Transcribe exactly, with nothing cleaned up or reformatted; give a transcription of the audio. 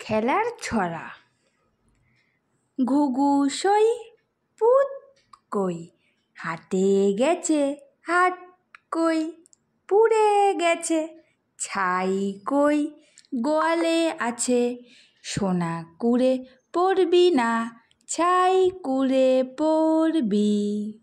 খেলার ছড়া। ঘুঘু সই পুত কই, হাটে গেছে হাট কই, পুড়ে গেছে ছাই কই, গোয়ালে আছে সোনা কুড়ে পড়বি না, ছাই কুড়ে পড়বি।